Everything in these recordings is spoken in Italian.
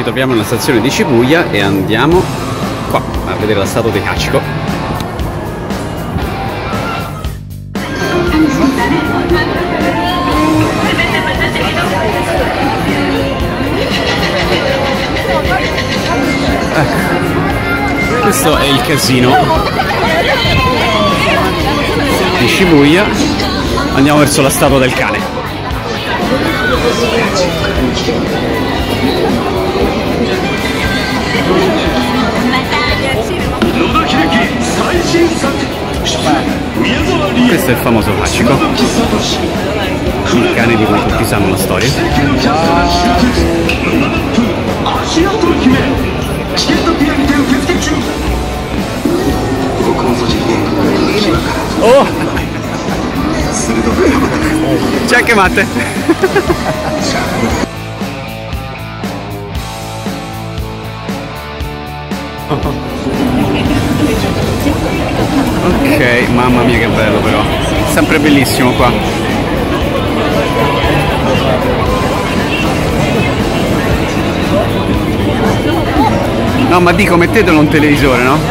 Ci troviamo nella stazione di Shibuya e andiamo qua a vedere la statua di Hachiko. Ecco, questo è il casino di Shibuya. Andiamo verso la statua del cane. Questo è il famoso Hachiko, il cane di cui tutti sanno la storia. Oh! C'è anche Matte! Ok, mamma mia che bello però, sempre bellissimo qua. No, ma dico, mettetelo un televisore, no?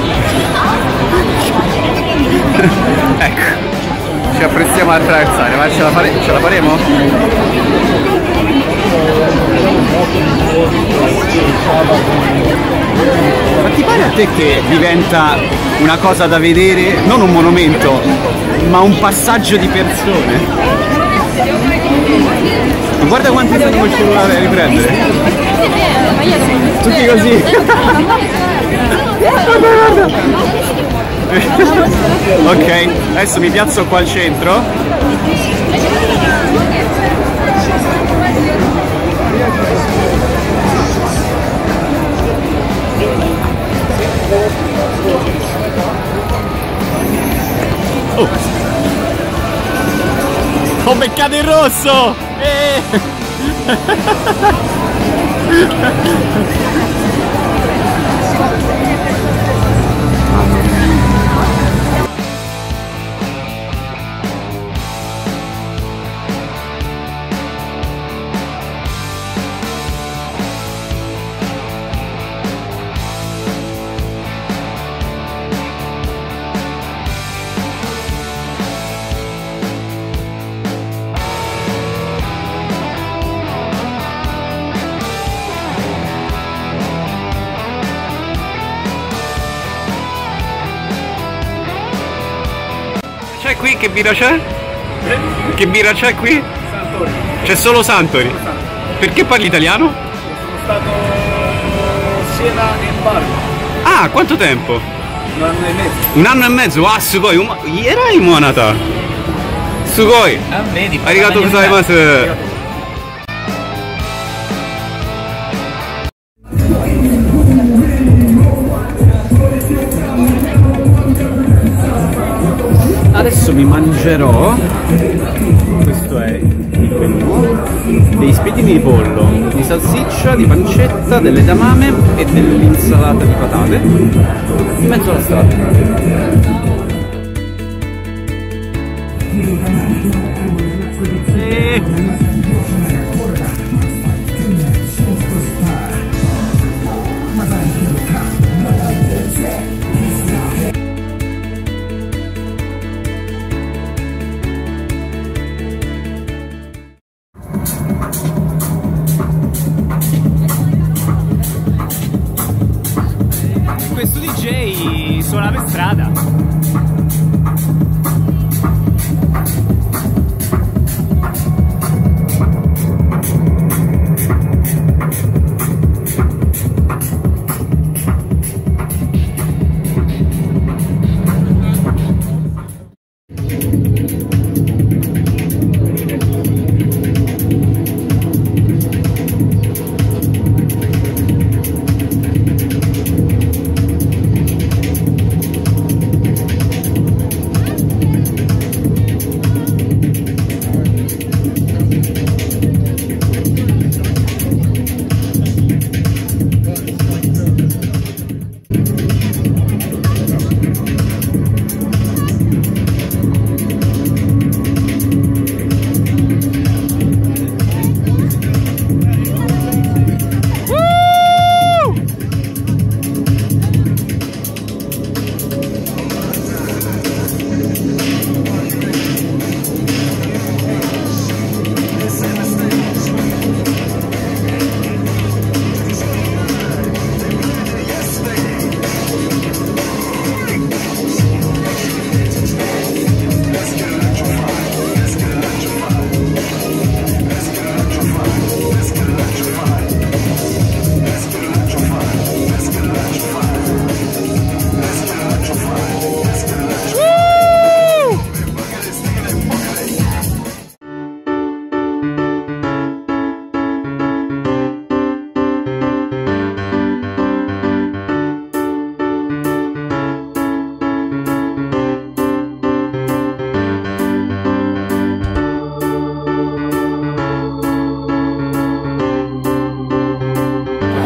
Ecco, ci apprestiamo ad attraversare, ma ce la faremo? Ma ti pare a te che diventa una cosa da vedere, non un monumento, ma un passaggio di persone? Ma guarda quanti sono col cellulare a riprendere. Tutti così. Guarda. Ok, adesso mi piazzo qua al centro. Oh. Ho beccato il rosso! C'è qui? Che birra c'è? Che birra c'è qui? Santori. C'è solo Santori. Perché parli italiano? Sono stato a Siena e Bari. Ah, quanto tempo? 1 anno e mezzo. 1 anno e mezzo? Ah, sugoi. Erai monata. Sugoi. Ah, vedi. Arigato gozaimasu. Adesso mi mangerò, questo è il menù, dei spiedini di pollo, di salsiccia, di pancetta, dell'edamame e dell'insalata di patate in mezzo alla strada. Questo DJ suona per strada.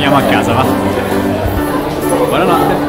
torniamo a casa, va. Buonanotte.